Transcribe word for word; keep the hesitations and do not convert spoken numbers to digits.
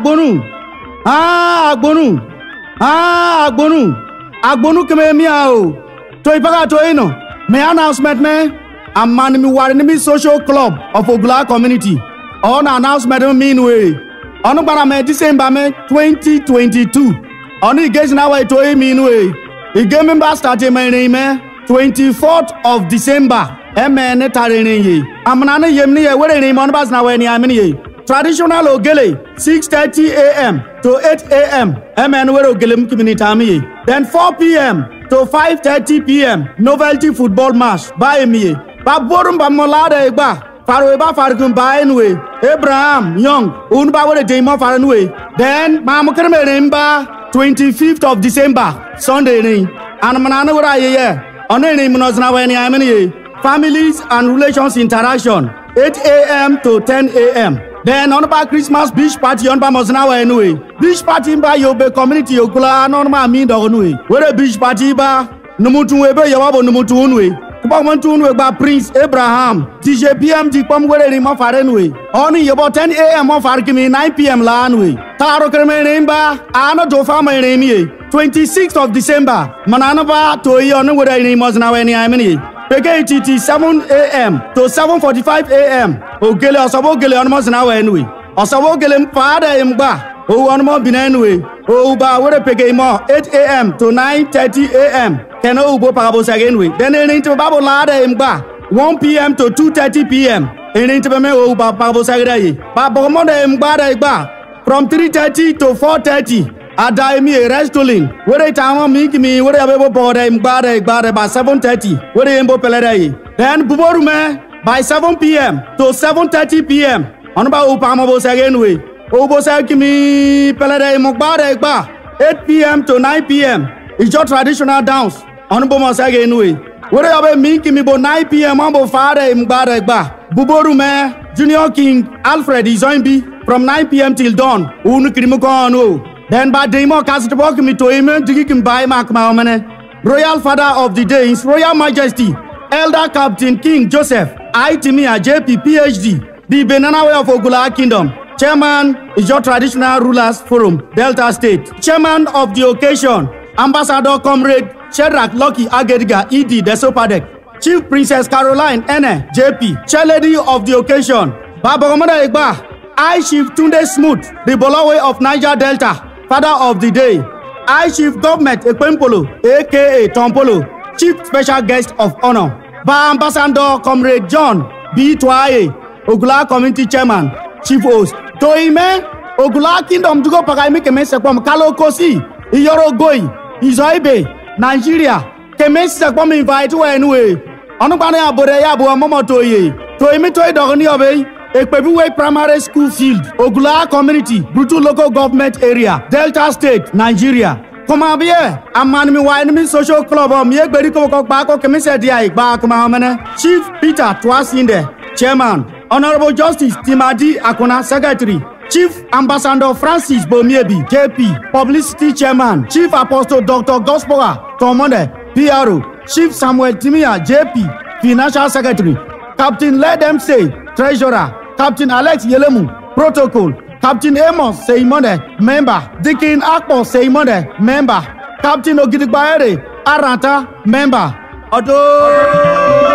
agbonu. Ah, agbonu. Ah, agbonu. Agbonu keme miao. To ipaga to ino. Me announcement me. Amanimi Warenimi Social Club of Ogula Community. On announcement mean way. On bara me December me twenty twenty-two. On engage now way to mean way. The game member started my name twenty-fourth of December. Amen. Tarini. Amana yemni ye were ni mon bas na we ni amini. Traditional ogele six thirty a m to eight a m Amen. Were ogele community ami. Then four p m to five thirty p m novelty football match by me. Ba borum ba molada egba. Faro eba farkum ba enwe. Abraham Young un ba were demo faranwe. Then ma mo kreme remba twenty-fifth of December Sunday ni. Anamana were aye. Ono ni munos na we ni amini. Families and Relations Interaction, eight a m to ten a m Then on about Christmas beach party on Bamosnawa anyway. Beach party by Yobe community Okula non ma mean donwe. Where a beach party ba Numutu Webe Yawabo Numutunwe. Kubamantunwe ba Prince Abraham. T J P M Jipom where him of Arenwe. Only about ten a m of Arkimi nine p m Lanwe. Taro Kremenimba, Anna Dofama Remi. twenty-sixth of December. Mananaba to Yon where any Mosnawa any Amini. P K T T seven a m to seven forty-five a m Ogele osabo gele onmo na we anyway. Osabo gele mpada imba. O onmo binanwe. O ba wore P K mo eight a m to nine thirty a m Keno ubo parabo sagenwe. Then in to babo lada imba one p m to two thirty p m In to me o ba parabo sagrai. Babo mo de imba da igba from three thirty to four thirty. Adaimi a restaurant. Where time make me where I will board and bad by seven thirty. Where I am Pelleday. Then Buborume by seven p m to seven thirty p m On about Upamabos again way. Obosakimi Pelleday Mokbada ba eight p m to nine p m It's your traditional dance. On Bomos again way. Where I will make me bo nine p m on Father Mbada ba. Buborume Junior King Alfred is on B from nine p m till dawn. Unukrimukano. Then by demo cast walk me to him to give him by Mark Maumane. Royal Father of the Day is Royal Majesty, Elder Captain King Joseph, I Timia J P PhD, the Benana Way of Ogula Kingdom. Chairman is your Traditional Rulers Forum, Delta State. Chairman of the occasion, Ambassador Comrade Shedrack Lucky Agediga E D Desopadek. Chief Princess Caroline Ene J P, Chairlady of the occasion, Baba Omada Egba, I Chief Tunde Smooth, the Bolawe of Niger Delta. Father of the Day, I Chief Government Ekpempolo, aka Tompolo, Chief Special Guest of Honor, Ba Ambassador Comrade John B. Twaye, Ogula Community Chairman, Chief Host, Toime, Ogula Kingdom Dugo Pagaimi Kemese from Kalo Kosi, Iyoro Goi, Izoibe, Nigeria, Kemese from invite to anyway. Onubane Aboreya Bo Momotoye, Toime Toy Dogoni Obey. Ekpebuwe Primary School Field, Ogula Community, Brutu Local Government Area, Delta State, Nigeria. Come here, Amanimi Warenimi Social Club of Miegberiko Bako Kemise Dia Bakamane, Chief Peter Twasinde, Chairman, Honorable Justice Timadi Akona, Secretary, Chief Ambassador Francis Bomiebi, J P, Publicity Chairman, Chief Apostle Doctor Gospora, Tomonde, P R O, Chief Samuel Timia, J P, Financial Secretary, Captain Let Them Say, Treasurer, Captain Alex Yelemu, Protocol, Captain Amos Seimone, Member, Dickin Akpo Seimone, Member, Captain Ogidigbaere, Aranta, Member. Odo!